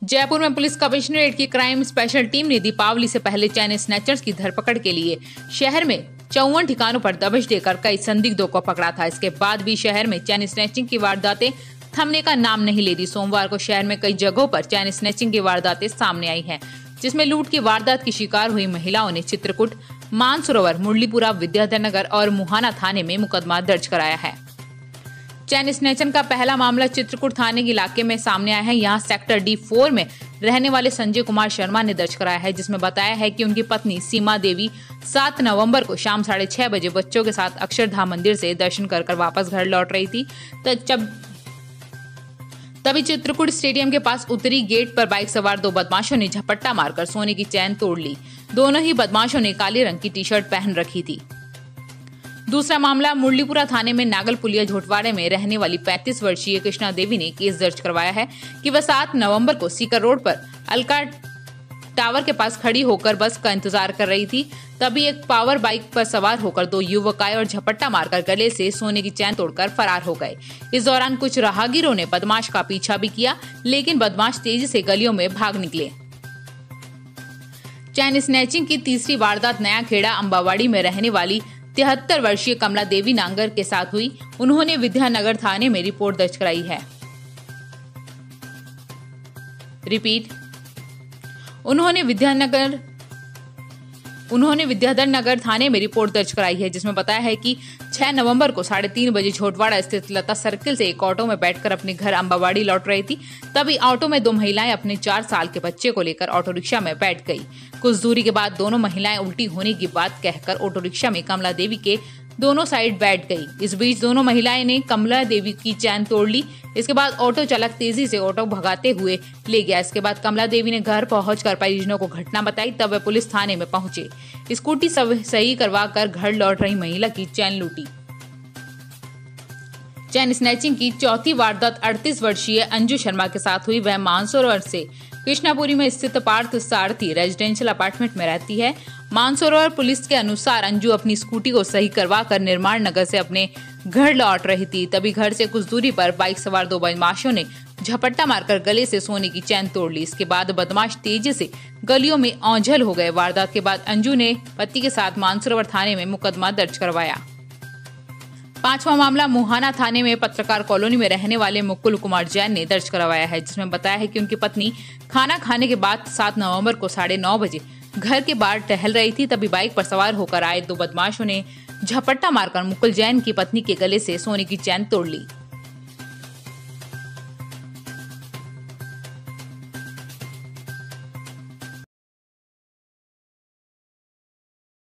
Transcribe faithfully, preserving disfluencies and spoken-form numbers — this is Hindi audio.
जयपुर में पुलिस कमिश्नरेट की क्राइम स्पेशल टीम ने दीपावली से पहले चैन स्नैचर्स की धरपकड़ के लिए शहर में चौवन ठिकानों पर दबिश देकर कई संदिग्धों को पकड़ा था। इसके बाद भी शहर में चैन स्नैचिंग की वारदातें थमने का नाम नहीं ले रही। सोमवार को शहर में कई जगहों पर चैन स्नैचिंग की वारदातें सामने आई हैं, जिसमें लूट की वारदात की शिकार हुई महिलाओं ने चित्रकूट, मानसरोवर, मुरलीपुरा, विद्याधर नगर और मुहाना थाने में मुकदमा दर्ज कराया है। चैन स्नैचन का पहला मामला चित्रकूट थाने के इलाके में सामने आया है। यहाँ सेक्टर डी फोर में रहने वाले संजय कुमार शर्मा ने दर्ज कराया है, जिसमें बताया है कि उनकी पत्नी सीमा देवी सात नवंबर को शाम साढ़े छह बजे बच्चों के साथ अक्षरधाम मंदिर से दर्शन कर कर वापस घर लौट रही थी। जब तभी चित्रकूट स्टेडियम के पास उत्तरी गेट पर बाइक सवार दो बदमाशों ने झपट्टा मारकर सोने की चैन तोड़ ली। दोनों ही बदमाशों ने काले रंग की टी शर्ट पहन रखी थी। दूसरा मामला मुरलीपुरा थाने में नागलपुलिया झोटवाड़े में रहने वाली पैंतीस वर्षीय कृष्णा देवी ने केस दर्ज करवाया है कि वह सात नवंबर को सीकर रोड पर अलका टावर के पास खड़ी होकर बस का इंतजार कर रही थी। तभी एक पावर बाइक पर सवार होकर दो युवक आए और झपट्टा मारकर गले से सोने की चैन तोड़कर फरार हो गए। इस दौरान कुछ राहगीरों ने बदमाश का पीछा भी किया, लेकिन बदमाश तेजी से गलियों में भाग निकले। चैन स्नैचिंग की तीसरी वारदात नया खेड़ा अंबावाड़ी में रहने वाली तिहत्तर वर्षीय कमला देवी नांगर के साथ हुई। उन्होंने विद्यानगर थाने में रिपोर्ट दर्ज कराई है। रिपीट उन्होंने विद्यानगर उन्होंने विद्याधर नगर थाने में रिपोर्ट दर्ज कराई है, जिसमें बताया है कि छह नवंबर को साढ़े तीन बजे झोटवाड़ा स्थित लता सर्किल से एक ऑटो में बैठकर अपने घर अंबावाड़ी लौट रही थी। तभी ऑटो में दो महिलाएं अपने चार साल के बच्चे को लेकर ऑटो रिक्शा में बैठ गई। कुछ दूरी के बाद दोनों महिलाएं उल्टी होने की बात कहकर ऑटो रिक्शा में कमला देवी के दोनों साइड बैठ गई। इस बीच दोनों महिलाएं ने कमला देवी की चैन तोड़ ली। इसके बाद ऑटो चालक तेजी से ऑटो भगाते हुए ले गया। इसके बाद कमला देवी ने घर पहुंचकर परिजनों को घटना बताई। तब वे पुलिस थाने में पहुंचे। स्कूटी सही करवा कर घर लौट रही महिला की चैन लूटी। चैन स्नैचिंग की चौथी वारदात अड़तीस वर्षीय अंजू शर्मा के साथ हुई। वह मानसरोवर से कृष्णापुरी में स्थित पार्थ सारथी रेजिडेंशियल अपार्टमेंट में रहती है। मानसरोवर पुलिस के अनुसार अंजू अपनी स्कूटी को सही करवा कर निर्माण नगर से अपने घर लौट रही थी। तभी घर से कुछ दूरी पर बाइक सवार दो बदमाशों ने झपट्टा मारकर गले से सोने की चैन तोड़ ली। इसके बाद बदमाश तेजी से गलियों में औंझल हो गए। वारदात के बाद अंजू ने पति के साथ मानसरोवर थाने में मुकदमा दर्ज करवाया। पांचवा मामला मुहाना थाने में पत्रकार कॉलोनी में रहने वाले मुकुल कुमार जैन ने दर्ज करवाया है, जिसमें बताया है कि उनकी पत्नी खाना खाने के बाद सात नवंबर को साढ़े नौ बजे घर के बाहर टहल रही थी। तभी बाइक पर सवार होकर आए दो बदमाशों ने झपट्टा मारकर मुकुल जैन की पत्नी के गले से सोने की चैन तोड़ ली।